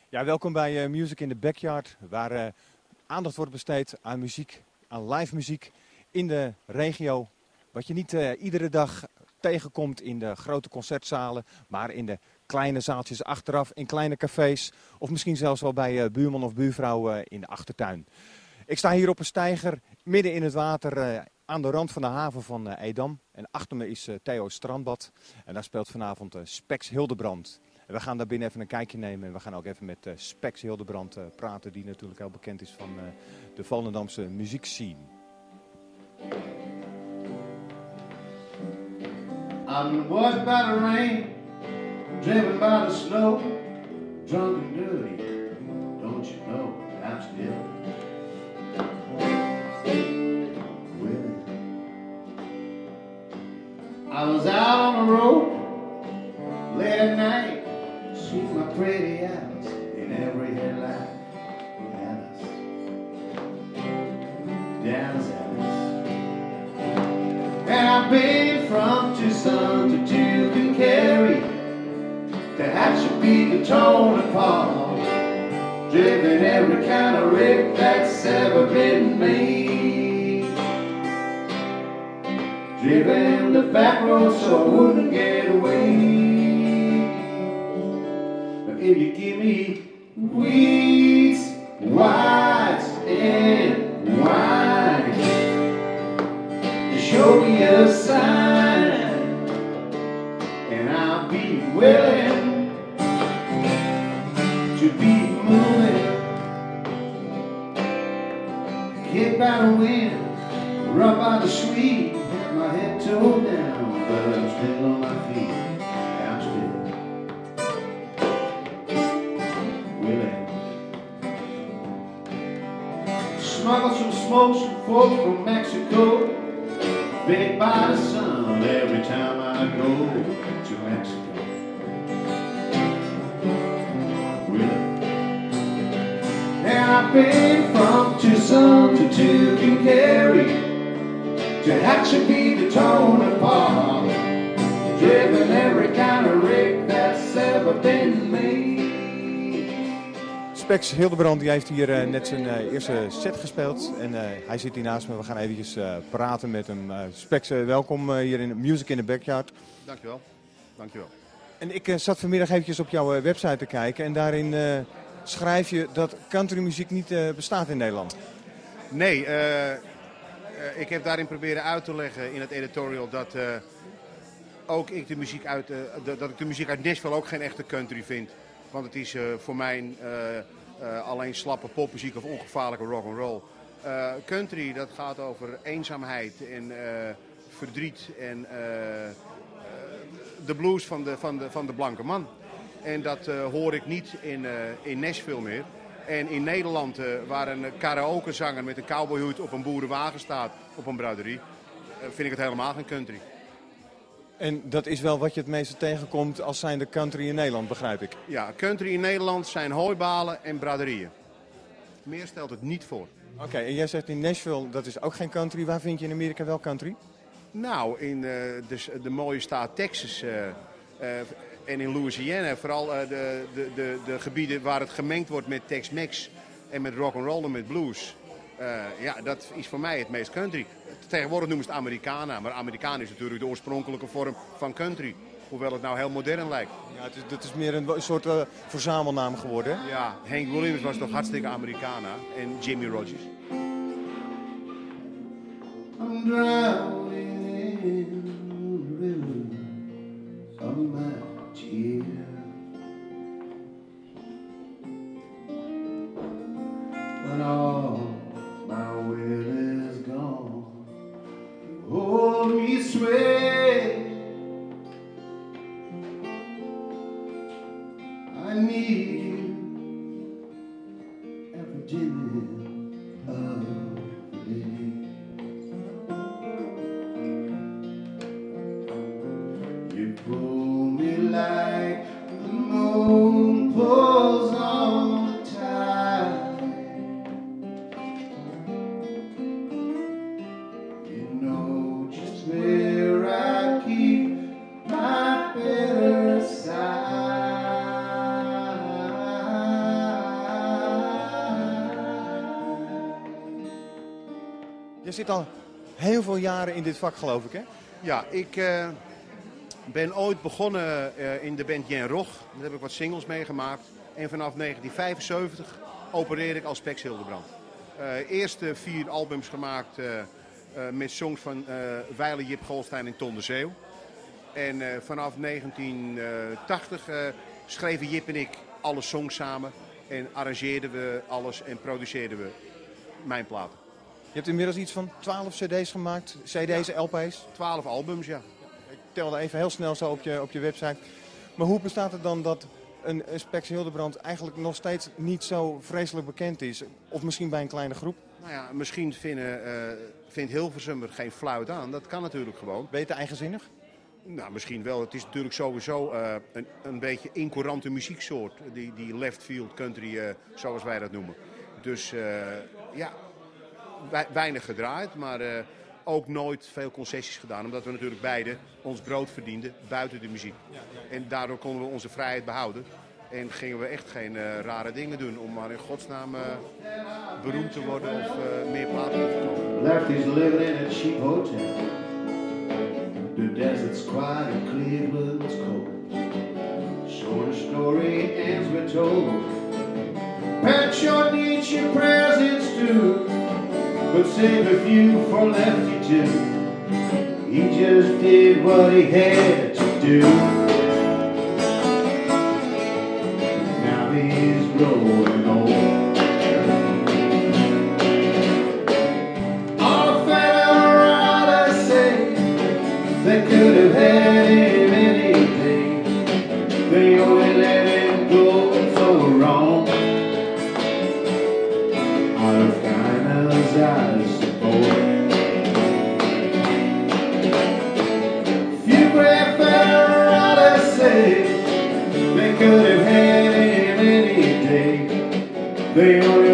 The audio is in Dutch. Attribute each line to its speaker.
Speaker 1: Ja, welkom bij Music in the Backyard, waar aandacht wordt besteed aan muziek, aan live muziek in de regio. Wat je niet iedere dag tegenkomt in de grote concertzalen, maar in de kleine zaaltjes achteraf, in kleine cafés of misschien zelfs wel bij buurman of buurvrouw in de achtertuin. Ik sta hier op een steiger midden in het water aan de rand van de haven van Edam. En achter me is Theo's strandbad en daar speelt vanavond Spex Hildebrand. En we gaan daar binnen even een kijkje nemen en we gaan ook even met Spex Hildebrand praten, die natuurlijk heel bekend is van de Volendamse muziekscene.
Speaker 2: I'm washed by the rain, driven by the snow, drunk and dirty, don't you know I'm still willing. I was out on the road late at night, see my pretty eyes in every headlight. Dallas, and I've been from Tucson to Duke and Cary, to Hatshepsut to Tonopah, driven every kind of rig that's ever been made, driven the back road so I wouldn't get away. But if you give me weeds, whites, and wine, show me a sign, and I'll be willing to be moving. Hit by the wind, rough by the sweet, have my head towed down, but I'm still on my feet. I'm still willing. Smuggle some smokes from folks from Mexico, baked by the sun every time I go to Mexico. Really? And I've been from Tucson to Duke and Cary, to Hatshepsut to Tonopah, driven every kind of rig that's ever been made.
Speaker 1: Spex Hildebrand die heeft hier net zijn eerste set gespeeld en hij zit hier naast me. We gaan eventjes praten met hem. Spex, welkom hier in Music in the Backyard.
Speaker 3: Dankjewel. Dankjewel.
Speaker 1: En ik zat vanmiddag eventjes op jouw website te kijken en daarin schrijf je dat countrymuziek niet bestaat in Nederland.
Speaker 3: Nee, ik heb daarin proberen uit te leggen in het editorial dat ook ik de muziek dat ik de muziek uit Nashville ook geen echte country vind. Want het is voor mij alleen slappe popmuziek of ongevaarlijke rock'n'roll. Country, dat gaat over eenzaamheid en verdriet en de blues van de blanke man. En dat hoor ik niet in Nashville meer. En in Nederland, waar een karaokezanger met een cowboyhoed op een boerenwagen staat op een braderie, vind ik het helemaal geen country.
Speaker 1: En dat is wel wat je het meeste tegenkomt als zijnde country in Nederland, begrijp ik.
Speaker 3: Ja, country in Nederland zijn hooibalen en braderieën. Meer stelt het niet voor.
Speaker 1: Oké, en jij zegt in Nashville, dat is ook geen country. Waar vind je in Amerika wel country?
Speaker 3: Nou, in de mooie staat Texas en in Louisiana. Vooral de gebieden waar het gemengd wordt met Tex-Mex en met rock'n'roll en met blues. Ja, dat is voor mij het meest country. Tegenwoordig noemen ze het Americana, maar Americana is natuurlijk de oorspronkelijke vorm van country. Hoewel het nou heel modern lijkt.
Speaker 1: Ja, het is meer een soort verzamelnaam geworden.
Speaker 3: Ja, Hank Williams was toch hartstikke Americana en Jimmy Rogers.
Speaker 2: I'm drowning in the river of my tears, when all my will is gone. Hold me straight, I need you every minute of the day. You pull me like the moon pulls on the tide. You know just where I keep my better side.
Speaker 1: Je zit al heel veel jaren in dit vak, geloof ik, hè?
Speaker 3: Ja, ik ben ooit begonnen in de band Jen Rog. Daar heb ik wat singles meegemaakt. En vanaf 1975 opereer ik als Pelk Hildebrand. Eerste 4 albums gemaakt met songs van Weile, Jip Golstein en Ton de Zeeuw. En vanaf 1980 schreven Jip en ik alle songs samen. En arrangeerden we alles en produceerden we mijn platen.
Speaker 1: Je hebt inmiddels iets van 12 cd's gemaakt, cd's en LP's.
Speaker 3: 12 albums, ja.
Speaker 1: Ik telde even heel snel zo op je website. Maar hoe bestaat het dan dat een Pelk Hildebrand eigenlijk nog steeds niet zo vreselijk bekend is? Of misschien bij een kleine groep?
Speaker 3: Nou ja, misschien vindt Hilversum er geen fluit aan. Dat kan natuurlijk gewoon.
Speaker 1: Ben je te eigenzinnig?
Speaker 3: Nou, misschien wel. Het is natuurlijk sowieso een beetje incourante muzieksoort. Die left field country, zoals wij dat noemen. Dus ja, weinig gedraaid, maar ook nooit veel concessies gedaan. Omdat we natuurlijk beide ons brood verdienden buiten de muziek. En daardoor konden we onze vrijheid behouden. En gingen we echt geen rare dingen doen om maar in godsnaam beroemd te worden of meer platen te verkopen.
Speaker 2: Left is living in a cheap hotel. The desert's quiet and Cleveland's cold. Short story ends we're told. Pat your needs, your presents too. But save a few for Lefty too. He just did what he had to do. Now he's growing old. All the fella around us say they could have had him anything. They only let him go so wrong. Out of kindness, I suppose. Few great fella around us say they could have had him any day. They only